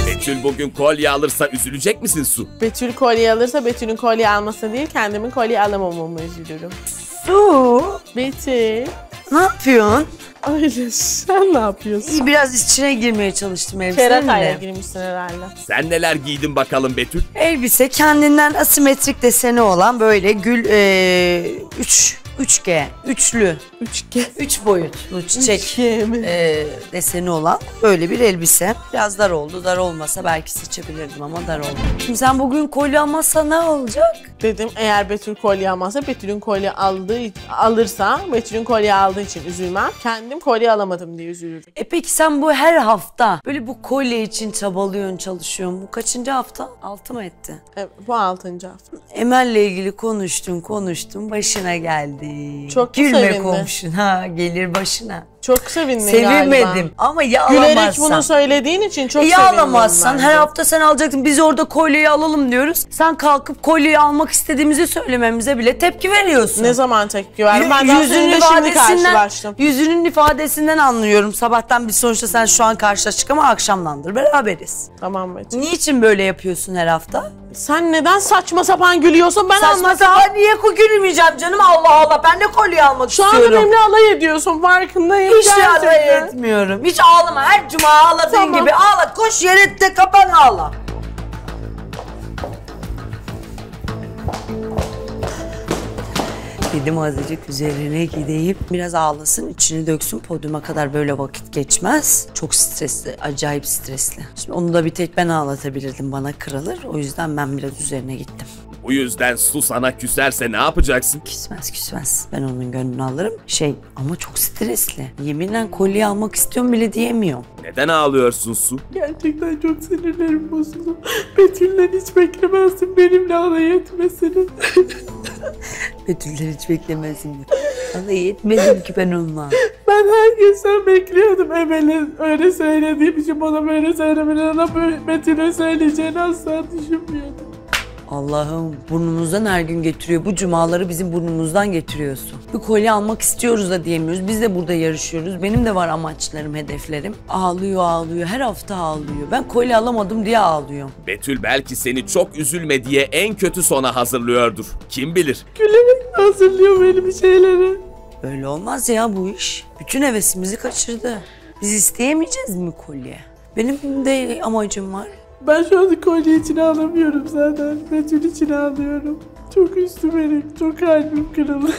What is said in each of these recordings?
Betül bugün kolye alırsa üzülecek misin Su? Betül kolye alırsa Betül'ün kolye almasına değil, kendimin kolye alamamamı üzülürüm. Su. Betül. Ne yapıyorsun? Öyle, sen ne yapıyorsun? İyi, biraz içine girmeye çalıştım Keratayla elbiseyle. girmişsin herhalde. Sen neler giydin bakalım Betül? Elbise kendinden asimetrik deseni olan böyle gül üçlü, 3 boyutlu çiçek deseni olan böyle bir elbise. Biraz dar oldu. Dar olmasa belki seçebilirdim ama dar oldu. Şimdi sen bugün kolye almazsan ne olacak? Dedim eğer Betül kolye almazsa, Betül'ün kolye alırsa, Betül'ün kolye aldığı için üzülmem. Kendim kolye alamadım diye üzülürüm. Peki sen bu her hafta böyle bu kolye için çabalıyorsun, çalışıyorsun. Bu kaçıncı hafta? 6 mı etti? Evet, bu 6. hafta. Emel'le ilgili konuştun, başına geldi. Çok Gülme sevindi. komşun ha, gelir başına. Çok sevindin galiba. Sevinmedim ama ya Gülerek alamazsan. bunu söylediğin için çok ya sevindim alamazsan bence. her hafta sen alacaksın, biz orada kolyeyi alalım diyoruz. Sen kalkıp kolyeyi almak istediğimizi söylememize bile tepki veriyorsun. Ne zaman tepki verdim? Ben daha seninle şimdi karşılaştım. Yüzünün ifadesinden anlıyorum. Sabahtan biz sonuçta sen şu an karşılaştık ama akşamdandır beraberiz. Tamam Betül. Niçin böyle yapıyorsun her hafta? Sen neden saçma sapan gülüyorsun? Ben Saçma anlatsam. sapan niye gülmeyeceğim canım, Allah Allah, ben de kolye almak Şu istiyorum. anda benimle alay ediyorsun, farkındayım. Hiç alay etmiyorum. Hiç ağlama. Her cuma ağladığın Tamam. gibi ağla. Koş yere de kapan ağla. Dedim azıcık üzerine gideyim. Biraz ağlasın, içini döksün. Podyuma kadar böyle vakit geçmez. Çok stresli, acayip stresli. Şimdi onu da bir tek ben ağlatabilirdim, bana kırılır. O yüzden ben biraz üzerine gittim. Bu yüzden Su sana küserse ne yapacaksın? Küsmez. Ben onun gönlünü alırım. Ama çok stresli. Yeminle kolye almak istiyorum bile diyemiyorum. Neden ağlıyorsun Su? Gerçekten çok sinirlerim bozuldu. Betül'den hiç beklemezdim benimle alay etmesini. Betül'den hiç beklemezdim. Alay etmedim ki ben onunla. Ben her gün sen bekliyordum Emel'in öyle söylediğim için, bana böyle söylemeden ama Betül'e söyleyeceğini asla düşünmüyordum. Allah'ım, burnumuzdan her gün getiriyor. Bu cumaları bizim burnumuzdan getiriyorsun. Bir kolye almak istiyoruz da diyemiyoruz. Biz de burada yarışıyoruz. Benim de var amaçlarım, hedeflerim. Ağlıyor. Her hafta ağlıyor. Ben kolye alamadım diye ağlıyorum. Betül belki seni çok üzülme diye en kötü sona hazırlıyordur. Kim bilir? Gülerek hazırlıyor benim şeyleri. Böyle olmaz ya bu iş. Bütün hevesimizi kaçırdı. Biz isteyemeyeceğiz mi kolye? Benim de amacım var. Ben şu anda kolye için ağlamıyorum zaten. Betül için ağlıyorum. Çok üstü benim. Çok kalbim kırıldı.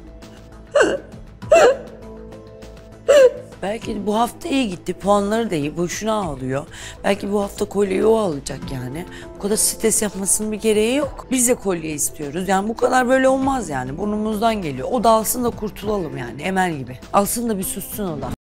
Belki bu hafta iyi gitti, puanları da iyi, boşuna ağlıyor. Belki bu hafta kolyeyi o alacak yani. Bu kadar stres yapmasının bir gereği yok. Biz de kolye istiyoruz. Yani bu kadar böyle olmaz yani. Burnumuzdan geliyor. O da alsın da kurtulalım yani, Emel gibi. Alsın da bir sussun o da.